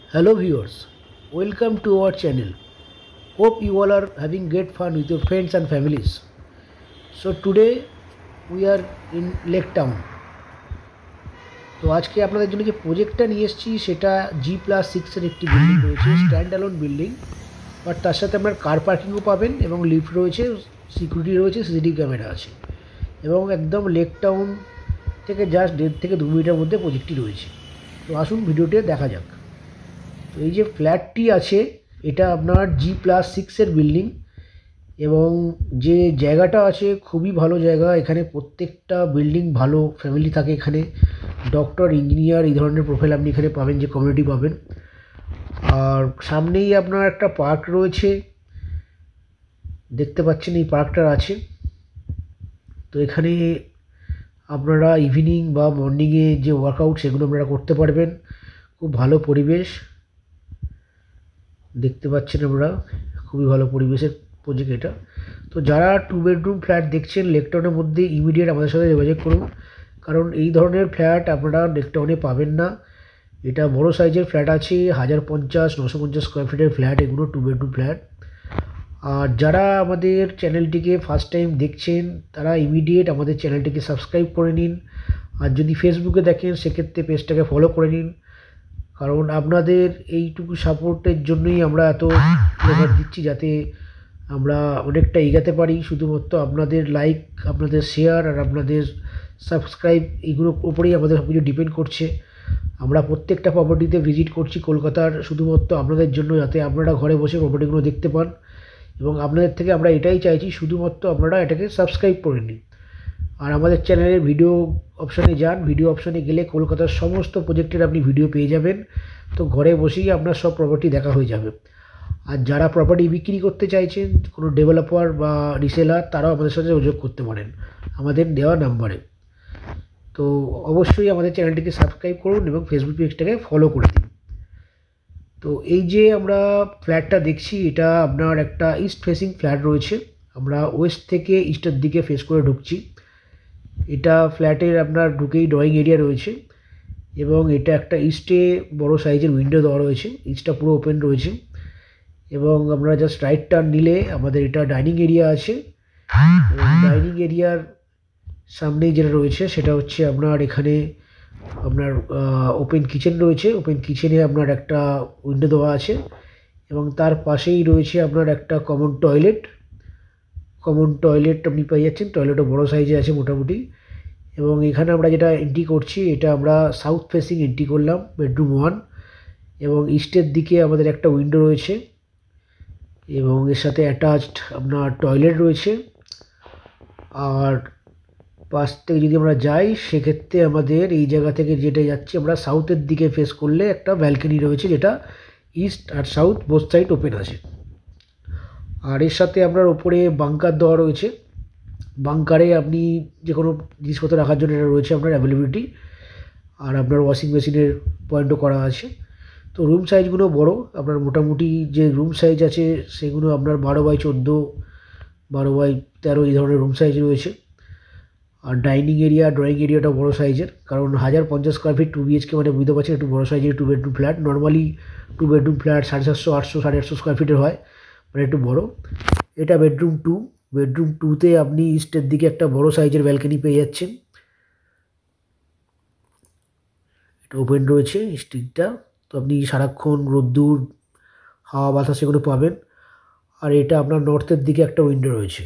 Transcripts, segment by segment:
Hello viewers, welcome to our channel. Hope you all are having great fun with your friends and families. So today we are in Lake Town. তো আজকে আপনাদের জন্য যে প্রজেক্টটা নিয়ে এসেছি সেটা G+6 এর একটি বিল্ডিং রয়েছে, স্ট্যান্ড অ্যালোন বিল্ডিং, বাট তার সাথে আপনার কার পার্কিংও পাবেন এবং লিফট রয়েছে, সিকিউরিটি রয়েছে, সিসিটিভি ক্যামেরা আছে এবং একদম লেক টাউন থেকে জাস্ট 1.5 থেকে 2 মিনিটের মধ্যে প্রজেক্টটি রয়েছে। তো আসুন ভিডিওটি দেখা যাক। তো এই যে ফ্ল্যাটটি আছে এটা আপনার G+6 বিল্ডিং এবং যে জায়গাটা আছে খুবই ভালো জায়গা। এখানে প্রত্যেকটা বিল্ডিং ভালো ফ্যামিলি থাকে এখানে, ডক্টর, ইঞ্জিনিয়ার এই ধরনের প্রোফাইল আপনি এখানে পাবেন, যে কমিউনিটি পাবেন। আর সামনেই আপনার একটা পার্ক রয়েছে, দেখতে পাচ্ছেন এই পার্কটা আছে। তো এখানে আপনারা ইভিনিং বা মর্নিংয়ে যে ওয়ার্কআউট সেগুলো আপনারা করতে পারবেন। খুব ভালো পরিবেশ দেখতে পাচ্ছেন, আমরা খুবই ভালো পরিবেশের প্রজেক্ট এটা। তো যারা 2 বেডরুম ফ্ল্যাট দেখছেন লেকটাউনের মধ্যে, ইমিডিয়েট আমাদের সাথে যোগাযোগ করুন, কারণ এই ধরনের ফ্ল্যাট আপনারা লেকটাউনে পাবেন না। এটা বড় সাইজের ফ্ল্যাট আছে, 1050 950 স্কোয়ার ফিটের ফ্ল্যাট এগুলো, 2 বেডরুম ফ্ল্যাট। আর যারা আমাদের চ্যানেলটিকে ফার্স্ট টাইম দেখছেন তারা ইমিডিয়েট আমাদের চ্যানেলটিকে সাবস্ক্রাইব করে নিন। আর যদি ফেসবুকে দেখেন সেক্ষেত্রে পেজটাকে ফলো করে নিন, কারণ আপনাদের এইটুকু সাপোর্টের জন্যই আমরা এত লেবার দিচ্ছি, যাতে আমরা অনেকটা এগাতে পারি। শুধুমাত্র আপনাদের লাইক, আপনাদের শেয়ার আর আপনাদের সাবস্ক্রাইব এইগুলোর উপরেই আমাদের সব কিছু ডিপেন্ড করছে। আমরা প্রত্যেকটা প্রপার্টিতে ভিজিট করছি কলকাতার, শুধুমাত্র আপনাদের জন্য, যাতে আপনারা ঘরে বসে প্রপার্টিগুলো দেখতে পান। এবং আপনাদের থেকে আমরা এটাই চাইছি, শুধুমাত্র আপনারা এটাকে সাবস্ক্রাইব করে নিন। আর আমাদের চ্যানেলের ভিডিও অপশানে যান, ভিডিও অপশানে গেলে কলকাতার সমস্ত প্রজেক্টের আপনি ভিডিও পেয়ে যাবেন। তো ঘরে বসেই আপনার সব প্রপার্টি দেখা হয়ে যাবে। আর যারা প্রপার্টি বিক্রি করতে চাইছেন, কোনো ডেভেলপার বা রিসেলার, তারাও আমাদের সাথে যোগাযোগ করতে পারেন আমাদের দেওয়া নাম্বারে। তো অবশ্যই আমাদের চ্যানেলটিকে সাবস্ক্রাইব করুন এবং ফেসবুক পেজটাকে ফলো করে দিন। তো এই যে আমরা ফ্ল্যাটটা দেখছি, এটা আপনার একটা ইস্ট ফেসিং ফ্ল্যাট রয়েছে। আমরা ওয়েস্ট থেকে ইস্টের দিকে ফেস করে ঢুকছি। এটা ফ্ল্যাটের আপনার ঢুকেই ড্রয়িং এরিয়া রয়েছে এবং এটা একটা ইস্টে বড় সাইজের উইন্ডো দেওয়া রয়েছে, ইস্টটা পুরো ওপেন রয়েছে। এবং আমরা জাস্ট রাইট টার্ন নিলে আমাদের এটা ডাইনিং এরিয়া আছে। ডাইনিং এরিয়ার সামনেই যেটা রয়েছে সেটা হচ্ছে আপনার এখানে আপনার ওপেন কিচেন রয়েছে। ওপেন কিচেনে আপনার একটা উইন্ডো দেওয়া আছে এবং তার পাশেই রয়েছে আপনার একটা কমন টয়লেট। কমন টয়লেট আপনি পেয়ে যাচ্ছেন, টয়লেটও বড় সাইজে আছে মোটামুটি। এবং এখানে আমরা যেটা এন্ট্রি করছি, এটা আমরা সাউথ ফেসিং এন্ট্রি করলাম, বেডরুম 1। এবং ইস্টের দিকে আমাদের একটা উইন্ডো রয়েছে এবং এর সাথে অ্যাটাচড আপনার টয়লেট রয়েছে। আর পাশ থেকে যদি আমরা যাই সেক্ষেত্রে আমাদের এই জায়গা থেকে যেটা যাচ্ছি আমরা সাউথের দিকে ফেস করলে একটা ব্যালকনি রয়েছে, যেটা ইস্ট আর সাউথ বোথ সাইড ওপেন আছে। আর এর সাথে আপনার ওপরে বাংকার দেওয়া রয়েছে। বাংকারে আপনি যে কোনো জিনিসপত্র রাখার জন্য এটা রয়েছে আপনার অ্যাভেলেবিলিটি। আর আপনার ওয়াশিং মেশিনের পয়েন্টও করা আছে। তো রুম সাইজগুলো বড়, আপনার মোটামুটি যে রুম সাইজ আছে সেগুলো আপনার 12x14, 12x13 এই ধরনের রুম সাইজ রয়েছে। আর ডাইনিং এরিয়া, ড্রয়িং এরিয়াটা বড় সাইজের, কারণ 1050 স্কোয়ার ফিট 2 BHK মানে বুঝতে পারছেন একটু বড় সাইজের 2 bedroom flat. Normally 2 bedroom flat 750, 800, 850 square ফিটের হয়, মানে একটু বড়। এটা বেডরুম 2। বেডরুম 2তে আপনি ইস্টের দিকে একটা বড় সাইজের ব্যালকনি পেয়ে যাচ্ছেন। এটা ওপেন রয়েছে স্ট্রিটটা, তো আপনি সারাক্ষণ রোদ্দুর, হাওয়া বাতাস এগুলো পাবেন। আর এটা আপনার নর্থের দিকে একটা উইন্ডো রয়েছে।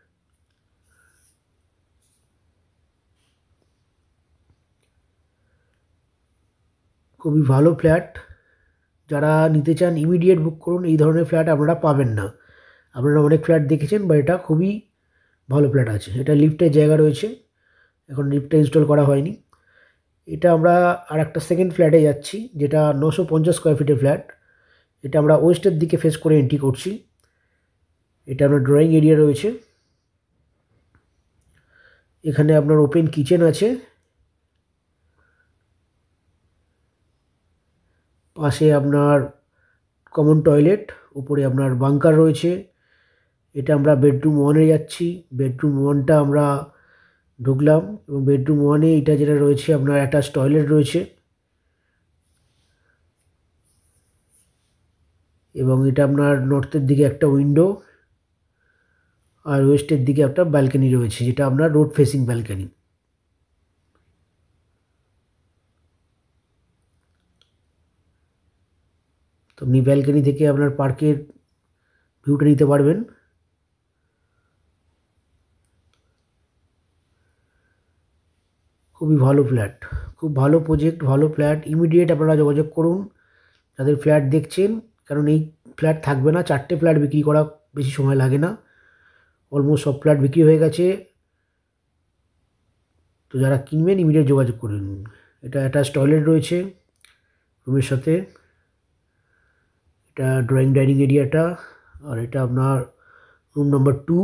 খুবই ভালো ফ্ল্যাট, যারা নিতে চান ইমিডিয়েট বুক করুন। এই ধরনের ফ্ল্যাট আপনারা পাবেন না। আপনারা অনেক ফ্ল্যাট দেখেছেন, বা এটা খুবই ভালো ফ্ল্যাট আছে। এটা লিফটের জায়গা রয়েছে, এখন লিফটটা ইনস্টল করা হয়নি। এটা আমরা আর একটা সেকেন্ড ফ্ল্যাটে যাচ্ছি, যেটা 950 স্কোয়ার ফিটের ফ্ল্যাট। এটা আমরা ওয়েস্টের দিকে ফেস করে এন্ট্রি করছি। এটা আপনার ড্রয়িং এরিয়া রয়েছে, এখানে আপনার ওপেন কিচেন আছে, পাশে আপনার কমন টয়লেট, উপরে আপনার বাংকার রয়েছে। এটা আমরা বেডরুম 1-এ যাচ্ছি। বেডরুম 1টা আমরা ঢুকলাম এবং বেডরুম 1-এ এটা যেটা রয়েছে আপনার অ্যাটাচ টয়লেট রয়েছে। এবং এটা আপনার নর্থের দিকে একটা উইন্ডো আর ওয়েস্টের দিকে একটা ব্যালকনি রয়েছে, যেটা আপনার রোড ফেসিং ব্যালকনি। তো আপনি ব্যালকনি থেকে আপনার পার্কের ভিউটা নিতে পারবেন। খুবই ভালো ফ্ল্যাট, খুব ভালো প্রজেক্ট, ভালো ফ্ল্যাট। ইমিডিয়েট আপনারা যোগাযোগ করুন যাদের ফ্ল্যাট দেখছেন, কারণ এই ফ্ল্যাট থাকবে না। 4টে ফ্ল্যাট বিক্রি করা বেশি সময় লাগে না, অলমোস্ট সব ফ্ল্যাট বিক্রি হয়ে গেছে। তো যারা কিনবেন ইমিডিয়েট যোগাযোগ করুন। এটা অ্যাটাচ টয়লেট রয়েছে রুমের সাথে, এটা ড্রয়িং ডাইনিং এরিয়াটা, আর এটা আপনার রুম নাম্বার 2,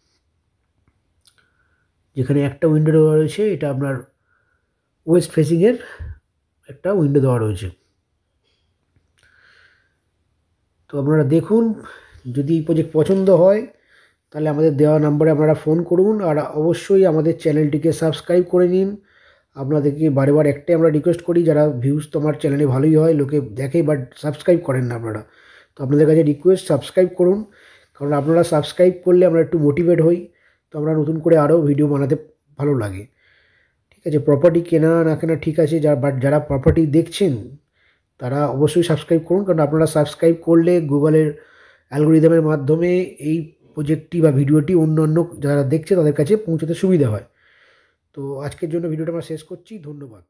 যেখানে একটা উইন্ডো দেওয়া রয়েছে। এটা আপনার ওয়েস্ট ফেসিংয়ের একটা উইন্ডো দেওয়া রয়েছে। তো আপনারা দেখুন, যদি এই প্রজেক্ট পছন্দ হয় তাহলে আমাদের দেওয়া নাম্বারে আপনারা ফোন করুন, আর অবশ্যই আমাদের চ্যানেলটিকে সাবস্ক্রাইব করে নিন। আপনাদেরকে বারে বার একটাই আমরা রিকোয়েস্ট করি, যারা ভিউজ তো আমার চ্যানেলে ভালোই হয়, লোকে দেখে, বাট সাবস্ক্রাইব করেন না আপনারা। তো আপনাদের কাছে রিকোয়েস্ট, সাবস্ক্রাইব করুন, কারণ আপনারা সাবস্ক্রাইব করলে আমরা একটু মোটিভেট হই, তো আমরা নতুন করে আরও ভিডিও বানাতে ভালো লাগে। ঠিক আছে, প্রপার্টি কেনা না কেনা ঠিক আছে, বাট যারা প্রপার্টি দেখছেন তারা অবশ্যই সাবস্ক্রাইব করুন, কারণ আপনারা সাবস্ক্রাইব করলে গুগলের অ্যালগোরিদমের মাধ্যমে এই প্রজেক্টটি বা ভিডিওটি অন্য যারা দেখছে তাদের কাছে পৌঁছতে সুবিধা হয়। তো আজকের জন্য ভিডিওটা আমরা শেষ করছি, ধন্যবাদ।